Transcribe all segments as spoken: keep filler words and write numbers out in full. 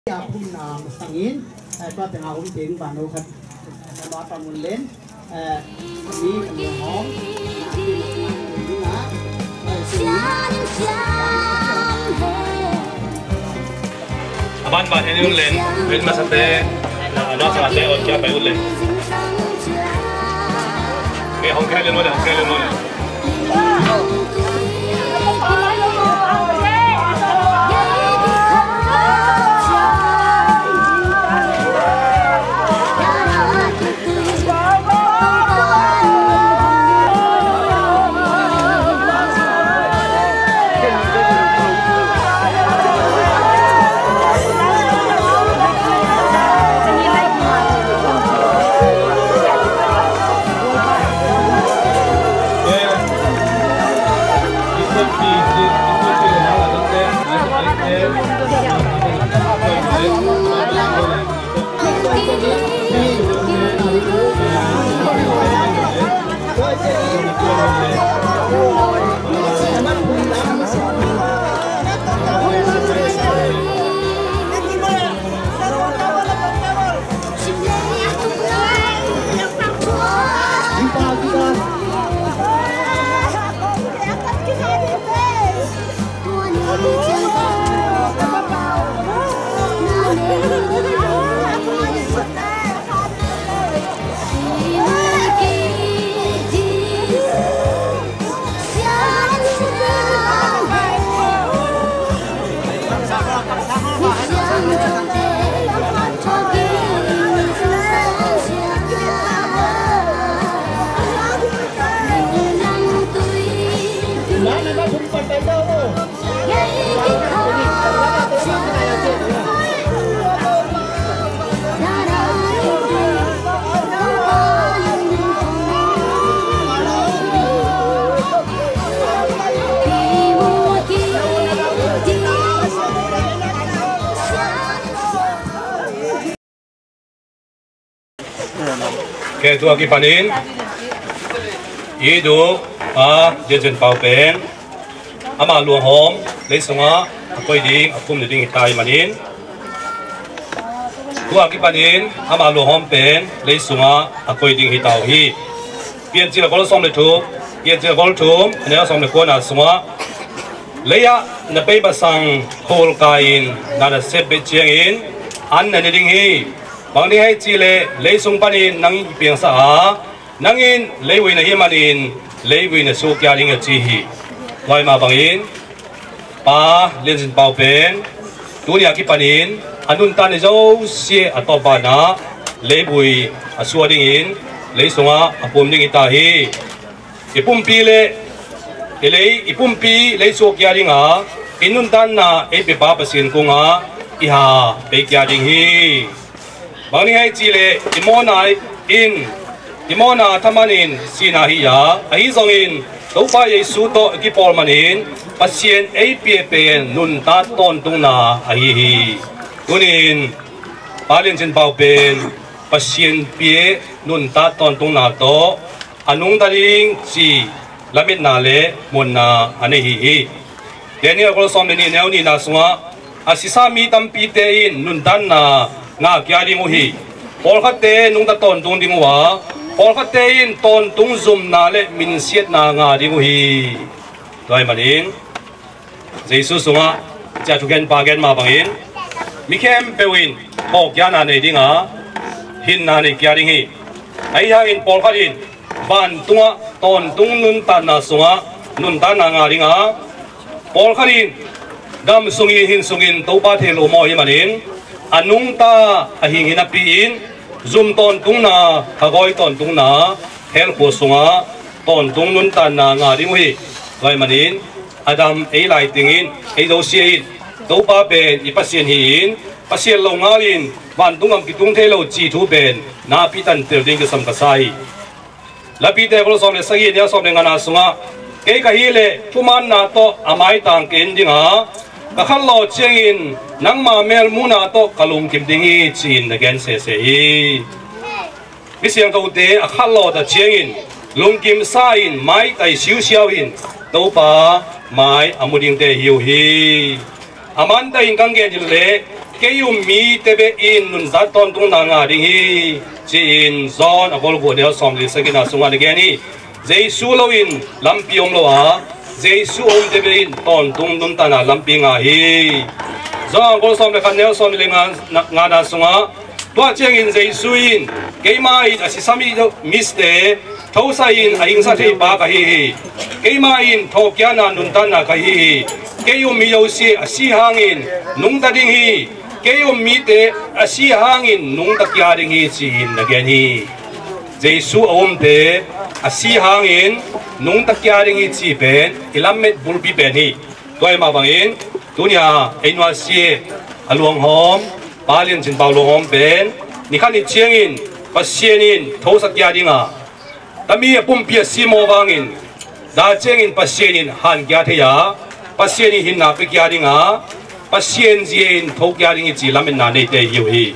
ยาพุ่มนามสังอินก็เป็นอาวุธถึงบานโอครับตลอดตอนมุนเล่นนี้เป็นหอมนะบ้านบ้านนี้อุ่นเล่นเป็นมาสเตย์นอกสถานที่อดแค่ไปอุ่นเล่นเฮ้ยห้องแค่เล่นหมดเลยห้องแค่เล่นหมดเลยOke, tu lagi panin. Idu ah jejen pau pen. Ama luang hom, lấy sunga, aku ini aku mending hitai manin. Tu lagi panin, ama luang hom pen, lấy sunga, aku ini hitau hi. Pian cila kalau som le tu, pian cila kalau tu, ni som le kuana sunga. Leya napai basang kol kain, nada set becengin, an nani ding hi. Bang ni hai chi le lei sung panin nang piang sa ha nangin leiwi na himanin leiwi na su kya ring chi hi wai ma bangin pa lenjin pau pen tunia ki panin anun tan zo sie atopa na leibui asua ding in lei sunga apum ding ita hi ipum pi le elei ipum pi lei su kya ring ha inun tan na e pe pa pasin kunga iha pe kya ding hi Bang ni hai chile imonai in imona thamanin sina hi ya ai zongin to pa ye su to ki pol manin pasien A P P nun ta ton tung na ai hi tunin palin chen pau pen pasien pie nun ta ton tung na to anung daring chi lamit na le mon na ane hi hi deni ko som ni neu ni na sunga asisa mi tam pi te in nun dan na nga kya di mo hi pol khate nung ta ton tung ding wa pol khate in ton tung zum na le min siet na nga di mo hi doi manin jesu sunga cha tu gen pa gen ma bangin mi kem pewin pok ya na ne dinga hin na ne kya ding hi ai ha in pol khatin ban tunga ton tung nun ta na sunga nun ta na nga dinga pol khatin dam sungin hin sungin to pa the lo mo hi manin anung ta ahing inapiin zoom ton tung na hagoi ton tung na hel ko sunga ton tung nun tan na nga ri hi vai manin adam ei lai tingin ei do siein to pa ben ipasien hin pasien lo ngalin ban tungam ki tung thelo chi thu ben na pi tan tel ding ka sam ka sai la pi te ko som le sagi ya som le ngana sunga ke ka hi le thuman na to amai tang ken dinga kakal lo chengin nang ma mel muna to kalung kim dingi chin again se se hi bisiang to te akal lo da chengin lung kim sa in mai tai siu siao in to pa mai amuding te hiu hi aman ta in kang ge le cái um mi te be in nun zat ton tung na nga ding hi chi in zon avol go deo som li sakina sunga de gani Jesu lo in lampiom lo a Jesu om te be in ton tung dun ta na lampi nga hi zon go som le kan deo som li nga nga na sunga tua cheng in Jesu in cái mai asisami miste thâu sa in aing sa thei pa ka hi cái mai in tho kya na nun ta na ka hi cái um mi yo si asi hangin nung ta ding hi cái um mi te asi hangin nung ta kya ding hi chi in again hi Jesu om te asi hangin nung ta kya ding hi chi ben ilamet bulbi ben hi toy ma bangin tunya enwa si aluang hom palien chin paulo hom ben ni khan ni chiangin pasienin tho sa kya ding a tami pum pia si mo wangin da chengin pasienin han kya theya pasien hin na pe kya ding a pasien jin tho kya ding chi lamin na nei te yu hi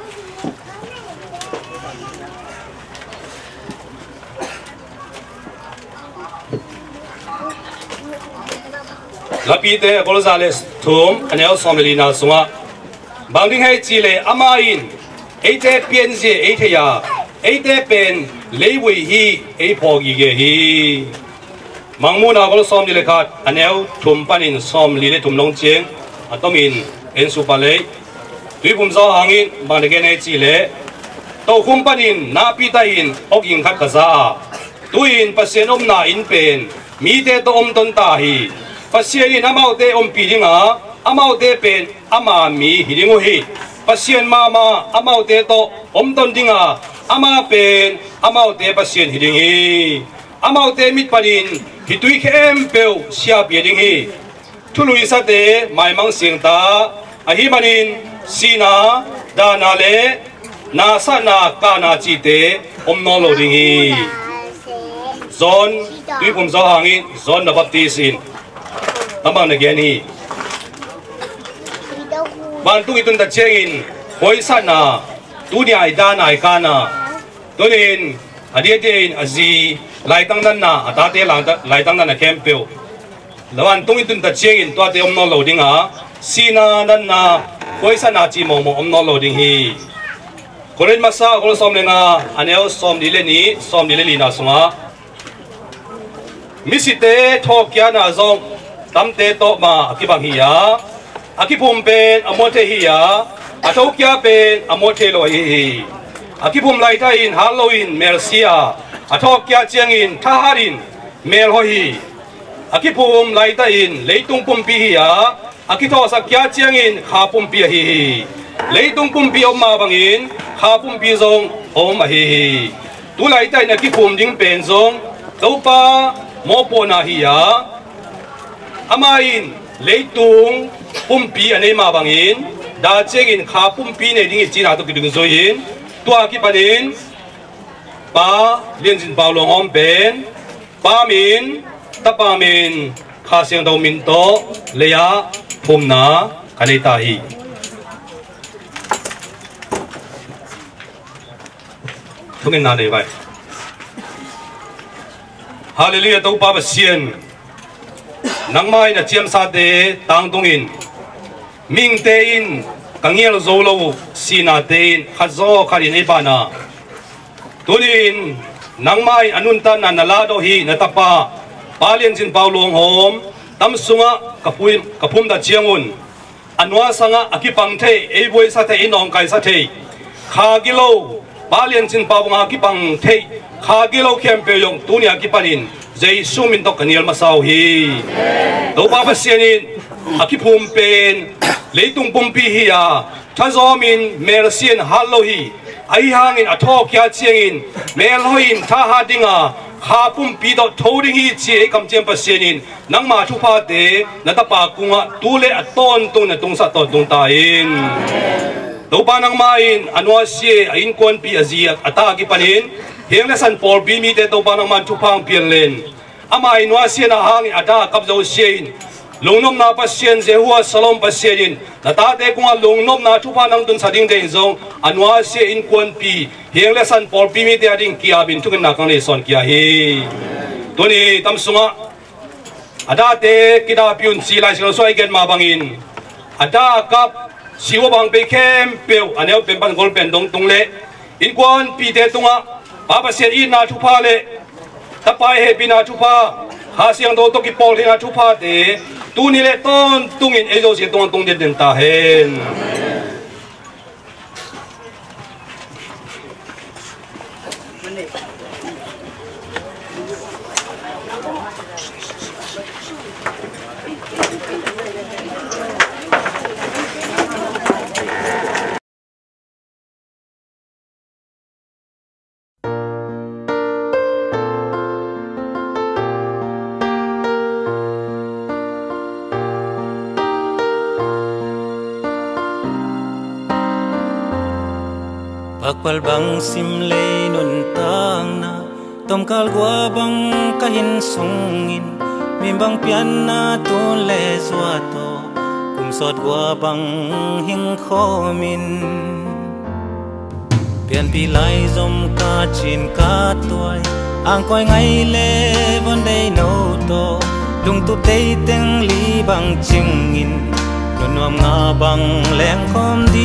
lapi te Gonzales thum anel somelina sunga bangding hai chi le amain eite pian je eite ya eite pen leiwi hi ei phogi ge hi mangmuna gol som ni le khat anel thum panin som li le thum long cheng atomin en su pale tui bum zo hangin bang de ge nei chi le to khum panin na pi ta in ogin khat kaza tuin pasien om na in pen mi te to om ton ta hi pasien in amau te om pi ringa amau te pen ama mi hiringo hi pasien mama amau te to om ton dinga ama pen amau te pasien hiring hi amau te mit panin hitui khem peu sia pi ding hi thului sa te mai mang sing ta a hi manin sina dana le na sa na ka na chi te om no lo ding hi zon tui pum zo hangin zon na baptisin tamang na geni ban tu itun ta chengin hoisa na dunia ida na ikana tunin adietin azi lai tang dan na atate lang lai tang dan na kempel lawan tung itun ta chengin to te om no loading a sina dan na hoisa na chi mo mo om no loading hi koren masa kol som lenga anel som dile ni som dile li na sunga misite thokya na zong tamte to ma akibang hiya akipum pen amote hiya atokya pen amote lo hi akipum laita in halloween mercia atokya chengin thaharin mel ho hi akipum laita in leitung pumpi hiya akitho sakya chengin khapum pi hi leitung pumpi oma bangin khapum pi zong om hi tu laita in akipum ding pen zong zopa mopo na hiya amain leitung pumpi ane ma bangin da chengin kha pumpi ne ding chi na to kidung zoin tua ki panin pa lianjin paulong om ben pa min tapa min kha seng do min to leya phumna kanita hi thungin na nei bai hallelujah to pa ba sien nang mai na chiam sa de tang tung in ming te in kangiel zo lo sina te in khazo khari nei bana tunin nang mai anun ta na nala do hi na tapa palien jin paulong hom tam sunga kapui kapum da chiangun anwa sanga akipang the ei boi sa the inong kai sa the kha gilo palien jin pawang akipang the kha gilo kempe yong tunia kipanin Jesu min to kaniel masaw hi to papa sianin akipum pen leitung pumpi hiya thazo min mersian hallo hi ai hangin athok ya chiangin mel hoin tha ha dinga kha pumpi do thoding hi chi kam chem pa sianin nangma thu pha te na ta pa kunga tule aton tung na tung sa to tung ta in to pa nang main anwa si ain kon pi azia ata ki panin heng le san por bi mi te to pa nang man thu phang pian len ama inwa sian hang ada kap zo sien lungnom na pa sien je huwa salom pa sienin na ta te kunga lungnom na thu pa nang dun sading de zong anwa si in kon pi heng le san por bi mi te ading kia bin thuk na kang le son kia hi toni tam sunga ada te kita piun si lai sing soi gen ma bangin ada kap สิวบางไปเข้มเปียวอันนี้เป็นปันกอลเป็นตรงตรงเละอินกวนปีเตตรงอ่ะป้าเสียอินนาทุพาเละตะไปเฮปีนาทุพาหาเสียงโดตกิปอลที่นาทุพาเตตูนี่เละต้นตุงอินเอโจเสียตรงตรงเด่นตาเห็น Pakwal bang simlay nun tang na Tomkal gua bang kahin sungin Mimbang pian na tule zuato Kumsot gua bang hing khomin Pian pilay zom ka chin ka tuay Ang koy ngay le von day no to Lung tup day teng li bang chingin Nunuam nga bang leng khom di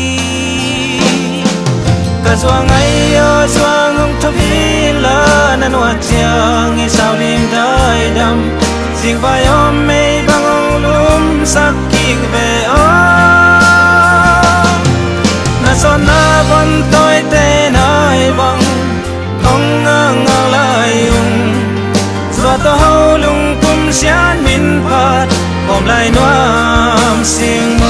Kazwang ayo zwang ung thavila nanwa chiang i sao lim dai dam sing vai om mei bang ong lum sakik ve o na son na bon toi te nai bang ong ngang ngang lai ung zwa to hau lung kum sian min phat om lai nuam sing mo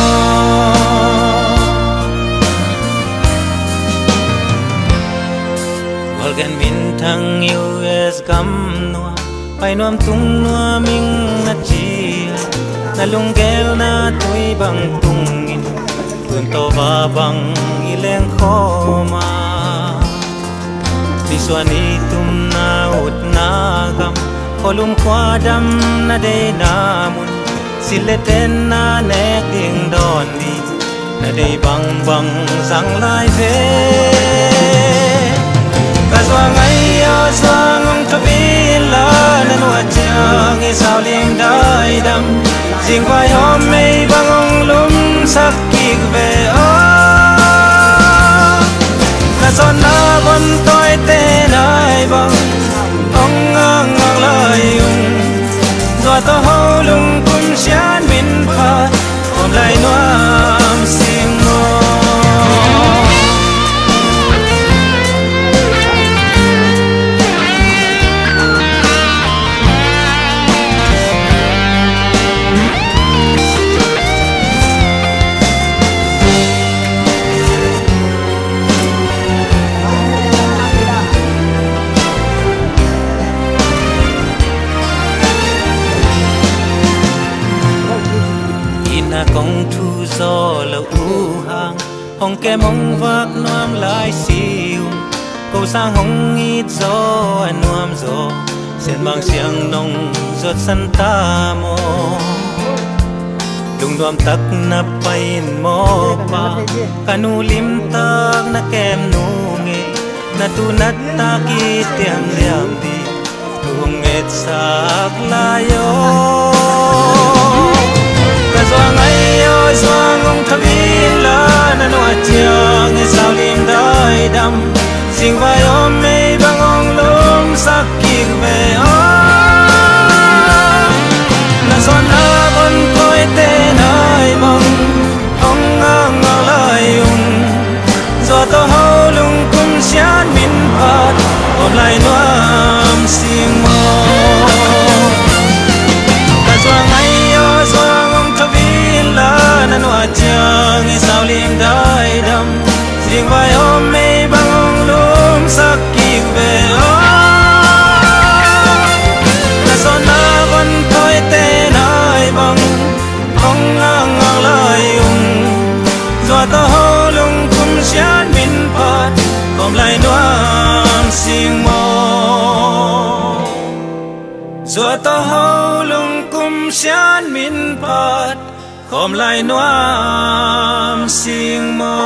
Gan min thang U S gam nua pai nuam tung nua ming na chia na lung gel na tui bang tung in tuần to ba bang ileng khoma di suani tum na ut na gam kolum kwa dam na de na mun sileten na nek ding don ni na de bang bang sang lai ve Kazwang ayo zwang ung thavila nanwa chiang i sao lim dai dam Sing vai om mei bang ong lum sakik ve o Na son na bon toi te nai bang ong ngang ngang lai ung Zwa to hau lung kum sian min phat om lai nuam sing mo Kong thu gió là u hang hong ke mong vác nuam lai siêu câu sang hong ít gió anh nuam gió sen mang xiang nong giọt san ta mo lung nuam tak na pain mo pa kanu lim tak na kem nu nge na tu nat ta ki tiam liam di tu nget sak la yo Kazwang ayo zwang ung thavila nanwa chiang i sao lim dai dam sing vai om mei bang ong lum sakik ve o na son na bon toi te nai bang ong ngang ngang lai ung zwa to hau lung kum sian min phat om lai nuam sing mo Kazwang ayo zwang nanwa chiang i sao lim dai dam sing vai om mei bang ong lum sakik ve o na son na bon toi te nai bang ong ngang ngang lai ung zwa to hau lung kum sian min phat om lai nuam sing mo zwa to hau lung kum sian min phat Khom lai nuam sing mo